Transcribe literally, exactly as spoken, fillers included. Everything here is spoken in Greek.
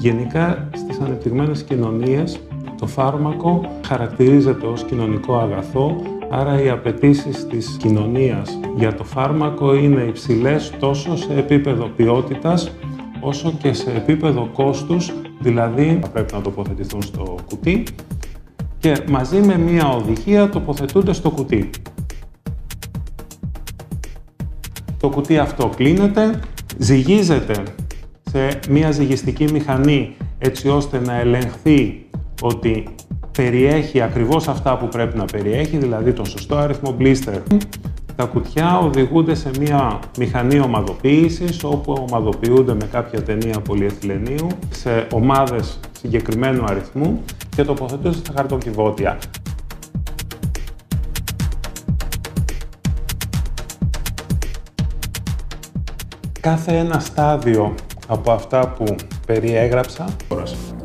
Γενικά, στις ανεπτυγμένες κοινωνίες, το φάρμακο χαρακτηρίζεται ως κοινωνικό αγαθό, άρα οι απαιτήσεις της κοινωνίας για το φάρμακο είναι υψηλές τόσο σε επίπεδο ποιότητας, όσο και σε επίπεδο κόστους, δηλαδή θα πρέπει να τοποθετηθούν στο κουτί και μαζί με μία οδηγία τοποθετούνται στο κουτί. Το κουτί αυτό κλείνεται, ζυγίζεται σε μία ζυγιστική μηχανή έτσι ώστε να ελεγχθεί ότι περιέχει ακριβώς αυτά που πρέπει να περιέχει, δηλαδή τον σωστό αριθμό blister. Τα κουτιά οδηγούνται σε μία μηχανή ομαδοποίησης, όπου ομαδοποιούνται με κάποια ταινία πολυεθυλενίου σε ομάδες συγκεκριμένου αριθμού και τοποθετούνται στα χαρτοκιβώτια. Κάθε ένα στάδιο από αυτά που περιέγραψα